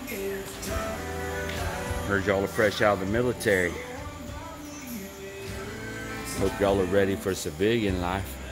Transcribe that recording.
Heard y'all are fresh out of the military. Hope y'all are ready for civilian life.